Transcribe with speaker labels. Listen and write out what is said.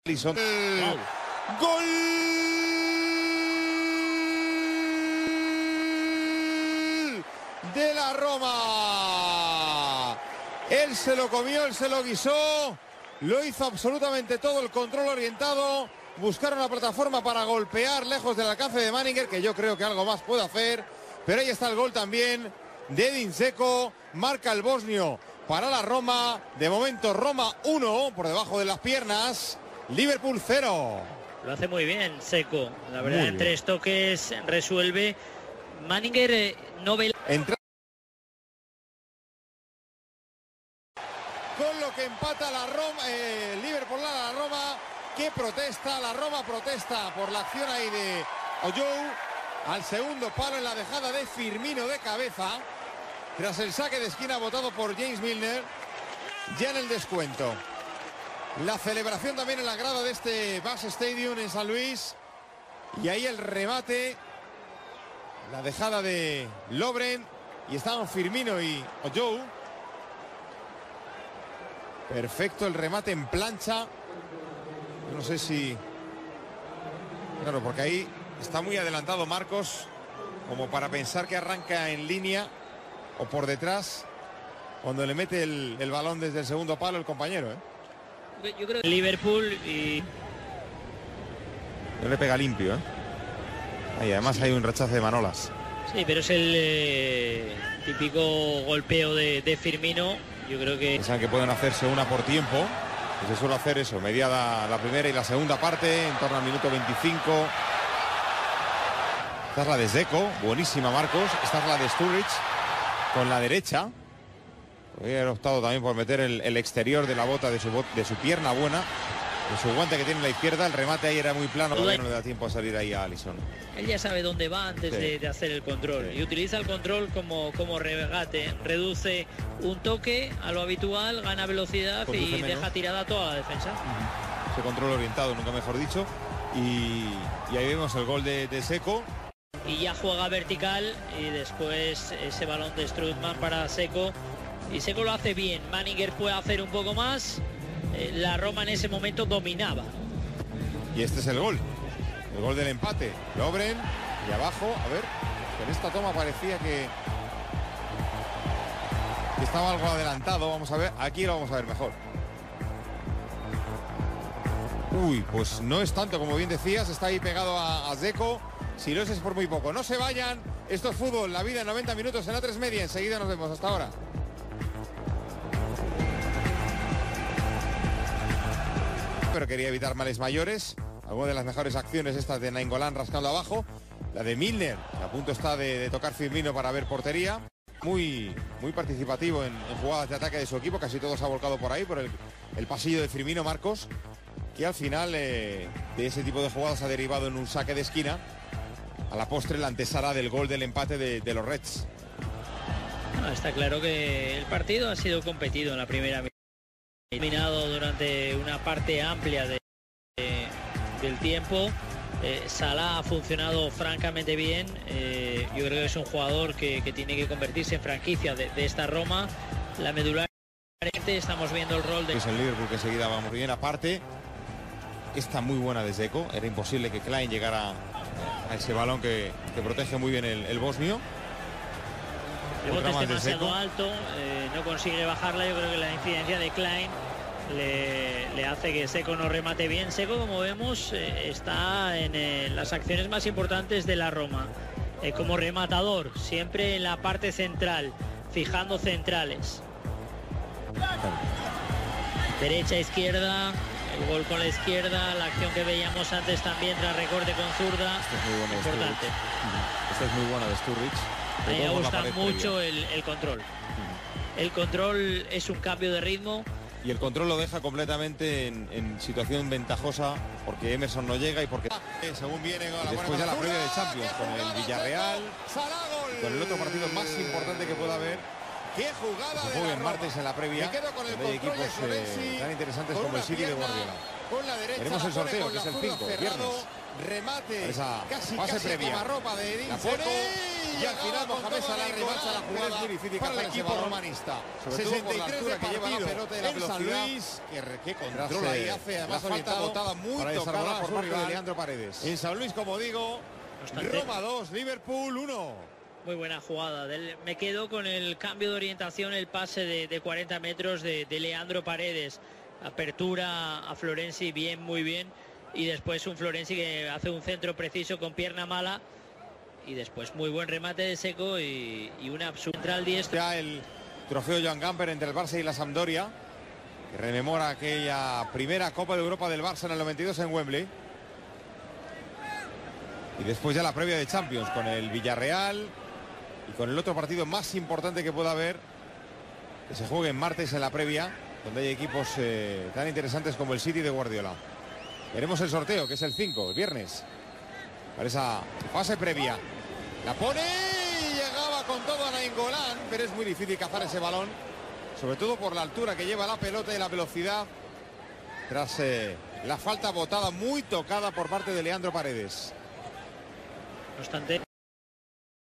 Speaker 1: Alisson.
Speaker 2: Wow.
Speaker 1: ¡Gol! De la Roma. Él se lo comió, él se lo guisó. Lo hizo absolutamente todo, el control orientado. Buscaron una plataforma para golpear lejos del alcance de Manninger, que yo creo que algo más puede hacer. Pero ahí está el gol también de Edin Dzeko. Marca el bosnio para la Roma. De momento Roma 1, por debajo de las piernas. Liverpool 0.
Speaker 2: Lo hace muy bien Dzeko. La verdad, en 3 toques resuelve. Manninger no ve...
Speaker 1: Con lo que empata la Roma, Liverpool a la Roma, que protesta, la Roma protesta por la acción ahí de Ojou, al segundo palo en la dejada de Firmino de cabeza, tras el saque de esquina votado por James Milner, ya en el descuento. La celebración también en la grada de este Bucks Stadium en San Luis, y ahí el remate, la dejada de Lovren, y estaban Firmino y Ojou. Perfecto el remate en plancha. Yo no sé si... Claro, porque ahí está muy adelantado Marcos, como para pensar que arranca en línea o por detrás, cuando le mete el balón desde el segundo palo el compañero, ¿eh?
Speaker 2: Yo creo que Liverpool y...
Speaker 1: No le pega limpio, ¿eh? Ahí además hay un rechazo de Manolas.
Speaker 2: Sí, pero es el típico golpeo de Firmino. Yo creo que...
Speaker 1: Piensan que pueden hacerse una por tiempo. Y se suele hacer eso, mediada la primera y la segunda parte, en torno al minuto 25. Esta es la de Dzeko, buenísima Marcos. Esta es la de Sturridge, con la derecha. Podría haber optado también por meter el exterior de la bota de su pierna buena. De su guante que tiene en la izquierda. El remate ahí era muy plano, todavía no le da tiempo a salir ahí a Alisson.
Speaker 2: Él ya sabe dónde va antes
Speaker 1: Sí.
Speaker 2: de hacer el control.
Speaker 1: Sí.
Speaker 2: Y utiliza el control como regate. Reduce un toque a lo habitual, gana velocidad
Speaker 1: Conduce
Speaker 2: y
Speaker 1: menos.
Speaker 2: deja tirada toda la defensa.
Speaker 1: Ese control orientado, nunca mejor dicho. Y ahí vemos el gol de Dzeko.
Speaker 2: Y ya juega vertical y después ese balón de Strootman para Dzeko. Y Dzeko lo hace bien. Manninger puede hacer un poco más. La Roma en ese momento dominaba.
Speaker 1: Y este es el gol del empate. Lovren y abajo, a ver, en esta toma parecía que estaba algo adelantado. Vamos a ver, aquí lo vamos a ver mejor. Uy, pues no es tanto como bien decías, está ahí pegado a Dzeko. Si lo es por muy poco. No se vayan, esto es fútbol, la vida en 90 minutos en A3 Media. Enseguida nos vemos, hasta ahora. Pero quería evitar males mayores. Alguna de las mejores acciones estas de Nainggolan rascando abajo. La de Milner, que a punto está de tocar Firmino para ver portería. Muy participativo en jugadas de ataque de su equipo. Casi todo se ha volcado por ahí, por el pasillo de Firmino, Marcos. Que al final de ese tipo de jugadas ha derivado en un saque de esquina. A la postre la antesala del gol del empate de los Reds.
Speaker 2: Bueno, está claro que el partido ha sido competido en la primera mitad. Dominado durante una parte amplia del tiempo. Salah ha funcionado francamente bien. Yo creo que es un jugador que tiene que convertirse en franquicia de esta Roma. La medular, estamos viendo el rol de...
Speaker 1: Es el Liverpool que enseguida vamos bien. Aparte, está muy buena de Dzeko. Era imposible que Klein llegara a ese balón que protege muy bien el bosnio.
Speaker 2: El bote es demasiado alto, no consigue bajarla. Yo creo que la incidencia de Klein le hace que Dzeko no remate bien. Dzeko, como vemos, está en las acciones más importantes de la Roma. Como rematador, siempre en la parte central, fijando centrales. Derecha, izquierda, el gol con la izquierda, la acción que veíamos antes también tras recorte con zurda.
Speaker 1: Esta es muy buena
Speaker 2: Importante.
Speaker 1: Esta es muy buena de Sturridge.
Speaker 2: A mí me gusta mucho el control. El control es un cambio de ritmo.
Speaker 1: Y el control lo deja completamente en situación ventajosa, porque Emerson no llega y porque según viene después de la previa de Champions con el Villarreal, con el otro partido más importante que pueda haber. ¡Qué jugada! Se juega en martes en la previa. Hay equipos tan interesantes como el City de Guardiola. Veremos el sorteo, que es el 5, viernes. remate
Speaker 3: esa
Speaker 1: casi
Speaker 3: previa.
Speaker 1: ropa de Edin
Speaker 3: La pone
Speaker 1: y al final Mohamed Salah remata la jugada.
Speaker 3: Es muy difícil
Speaker 1: para el
Speaker 3: cazar ese
Speaker 1: equipo
Speaker 3: balón,
Speaker 1: romanista.
Speaker 3: sobre todo por la
Speaker 1: 63
Speaker 3: altura
Speaker 1: de
Speaker 3: que lleva la
Speaker 1: partido
Speaker 3: pelota y la
Speaker 1: en San
Speaker 3: velocidad.
Speaker 1: Luis, que controla y hace además
Speaker 3: la falta botada
Speaker 1: muy
Speaker 3: para
Speaker 1: tocada
Speaker 3: desarrollar
Speaker 1: por
Speaker 3: por parte de
Speaker 1: rival.
Speaker 3: Leandro Paredes.
Speaker 1: En San Luis, como digo, Roma 2, Liverpool 1.
Speaker 2: Muy buena jugada. Me quedo con el cambio de orientación, el pase de 40 metros de Leandro Paredes. Apertura a Florenzi, bien, muy bien. Y después un Florenzi que hace un centro preciso con pierna mala. Y después muy buen remate de Seco y una central diestro.
Speaker 1: Ya el trofeo Joan Gamper entre el Barça y la Sampdoria, que rememora aquella primera Copa de Europa del Barça en el 92 en Wembley. Y después ya la previa de Champions con el Villarreal y con el otro partido más importante que pueda haber, que se juegue en martes en la previa, donde hay equipos tan interesantes como el City de Guardiola. Veremos el sorteo, que es el 5, el viernes, para esa fase previa. La pone y llegaba con todo a Nainggolan, pero es muy difícil cazar ese balón, sobre todo por la altura que lleva la pelota y la velocidad, tras la falta botada muy tocada por parte de Leandro Paredes.
Speaker 2: No obstante,